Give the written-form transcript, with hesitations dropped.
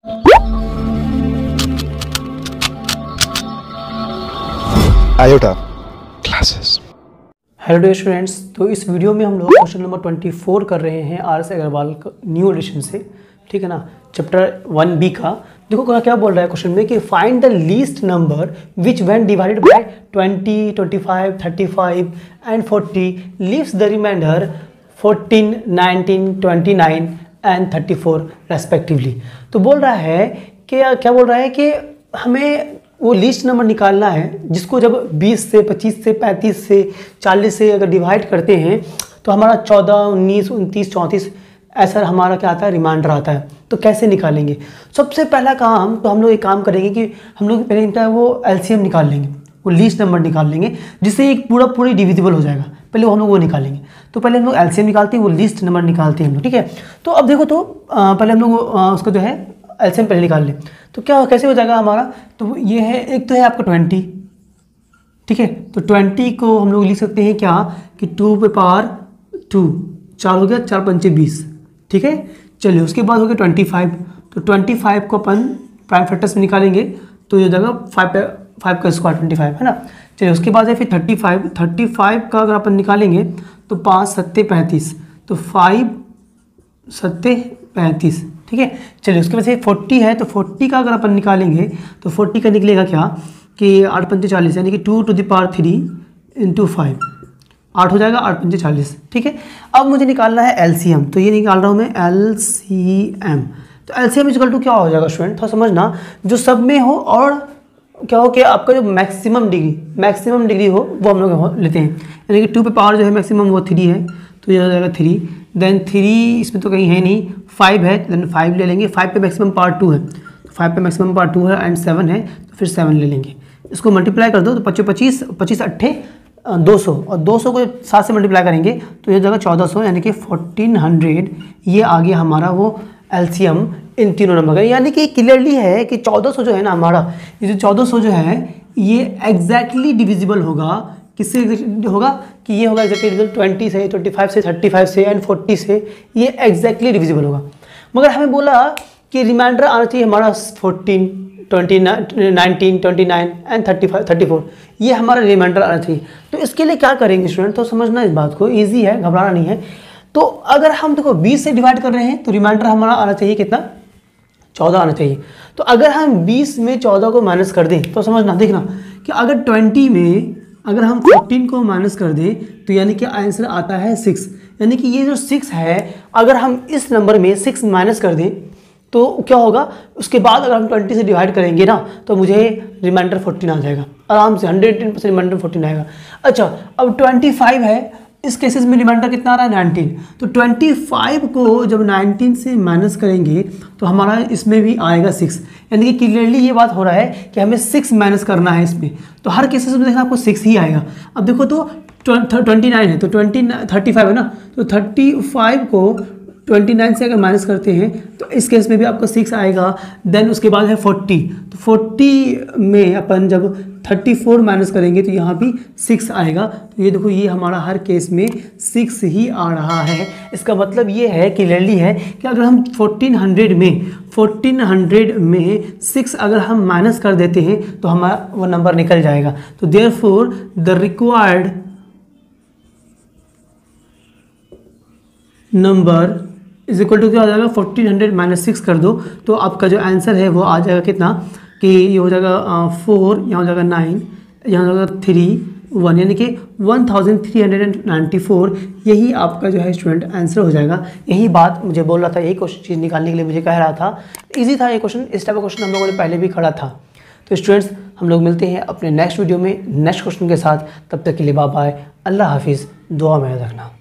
Iota classes. Hello dear students, तो इस video में हम लोग क्वेश्चन नंबर 24 कर रहे हैं आर.एस. अग्रवाल का न्यू एडिशन से, ठीक है ना, चैप्टर 1B का। देखो क्या बोल रहा है क्वेश्चन में कि find the least number which when divided by 20, 25, 35 and 40 leaves the remainder 14, 19, 29 and 34 respectively. तो बोल रहा है कि क्या बोल रहा है कि हमें वो लीस्ट नंबर निकालना है जिसको जब 20 से 25 से 35 से 40 से अगर डिवाइड करते हैं तो हमारा 14, 19, 29, 34 ऐसा हमारा क्या आता है, रिमाइंडर आता है। तो कैसे निकालेंगे? सबसे पहला काम तो हम लोग एक काम करेंगे कि हम लोग पहले वो एलसीएम निकाल लेंगे, वो लीस्ट नंबर निकाल लेंगे जिससे एक पूरी डिविजिबल हो जाएगा। पहले हम लोग वो निकालेंगे। तो पहले हम लोग एलसीएम निकालते हैं, वो लीस्ट नंबर निकालते हैं हम लोग, ठीक है। तो अब देखो तो पहले हम लोग उसका जो है एलसीएम पहले निकाल लें। तो क्या कैसे हो जाएगा हमारा? तो ये है, एक तो है आपका 20, ठीक है। तो 20 को हम लोग लिख सकते हैं क्या कि 2 पे पावर 2, 4 हो गया, 4 पंचे 20, ठीक है। चलिए उसके बाद हो गया 25। तो 25 को अपन प्राइम फैक्टर्स में निकालेंगे तो ये जगह 5 का स्क्वायर 25 है ना। चलिए उसके बाद है फिर 35 का अगर अपन निकालेंगे तो 5 सत्ते 35, तो 5 सत्ते 35, ठीक है। चलिए उसके बाद से 40 है, तो 40 का अगर अपन निकालेंगे तो 40 का निकलेगा क्या कि 8 पंचे 40, यानी कि 2 टू द पावर 3 इंटू 5, 8 हो जाएगा, 8 पंचे 40, ठीक है। अब मुझे निकालना है एलसीएम, तो ये निकाल रहा हूँ मैं एलसीएम। तो एलसीएम इक्वल टू क्या हो जाएगा स्टूडेंट, थोड़ा समझना, जो सब में हो और क्या हो कि आपका जो मैक्सिमम डिग्री हो वो हम लोग लेते हैं। यानी कि 2 पे पावर जो है मैक्सिमम वो 3 है, तो ये हो जाएगा 3। देन 3 इसमें तो कहीं है नहीं, 5 है, देन 5 ले लेंगे। 5 पे मैक्सिमम पावर 2 है, तो 5 पे मैक्सिमम पावर 2 है, एंड 7 है तो फिर 7 ले लेंगे। इसको मल्टीप्लाई कर दो तो 25, 25 अट्ठे 200, और 200 को 7 से मल्टीप्लाई करेंगे तो ये जगह 1400, यानी कि 1400। ये आ गया हमारा वो एलसीएम इन तीनों नंबर का। यानी कि क्लियरली है कि 1400 जो है ना हमारा, ये जो 1400 जो है ये एग्जैक्टली डिविजिबल होगा। किससे होगा कि ये होगा एग्जैक्टली डिविजिबल 20 से, 25 से, 35 से एंड 40 से, ये एग्जैक्टली डिविजिबल होगा। मगर हमें बोला कि रिमाइंडर आना चाहिए हमारा 14, 19, 29 एंड 34, ये हमारा रिमाइंडर आना चाहिए। तो इसके लिए क्या करेंगे स्टूडेंट, तो समझना इस बात को, ईजी है, घबराना नहीं है। तो अगर हम देखो 20 से डिवाइड कर रहे हैं तो रिमाइंडर हमारा आना चाहिए कितना, 14 आना चाहिए। तो अगर हम 20 में 14 को माइनस कर दें तो समझना, देखना कि अगर 20 में अगर हम 14 को माइनस कर दें तो यानी कि आंसर आता है 6। यानी कि ये जो 6 है, अगर हम इस नंबर में 6 माइनस कर दें तो क्या होगा, उसके बाद अगर हम 20 से डिवाइड करेंगे ना तो मुझे रिमाइंडर 14 आ जाएगा आराम से, 110% रिमाइंडर 14 आएगा। अच्छा, अब 25 है, इस केसेस में रिमाइंडर कितना आ रहा है 19। तो 25 को जब 19 से माइनस करेंगे तो हमारा इसमें भी आएगा 6। यानी कि क्लियरली ये बात हो रहा है कि हमें 6 माइनस करना है इसमें, तो हर केसेस में देखना आपको 6 ही आएगा। अब देखो तो 29 है तो 35 है ना, तो 35 को 29 से अगर माइनस करते हैं तो इस केस में भी आपको 6 आएगा। देन उसके बाद है 40, तो 40 में अपन जब 34 माइनस करेंगे तो यहाँ भी 6 आएगा। तो ये देखो, ये हमारा हर केस में 6 ही आ रहा है। इसका मतलब ये है, क्लियरली है कि अगर हम 1400 में 6 अगर हम माइनस कर देते हैं तो हमारा वो नंबर निकल जाएगा। तो therefore the required number is equal to क्या हो जाएगा, 1400 माइनस 6 कर दो तो आपका जो आंसर है वो आ जाएगा कितना कि ये हो जाएगा 4, यहाँ हो जाएगा 9, यहाँ हो जाएगा 3, 1, यानी कि 1394। यही आपका जो है स्टूडेंट आंसर हो जाएगा। यही बात मुझे बोल रहा था, यही क्वेश्चन चीज़ निकालने के लिए मुझे कह रहा था। इजी था ये क्वेश्चन, इस टाइप का क्वेश्चन हम लोगों ने पहले भी खड़ा था। तो स्टूडेंट्स, हम लोग मिलते हैं अपने नेक्स्ट वीडियो में नेक्स्ट क्वेश्चन के साथ। तब तक के लिए बाय बाय, अल्लाह हाफिज़, दुआ में याद रखना।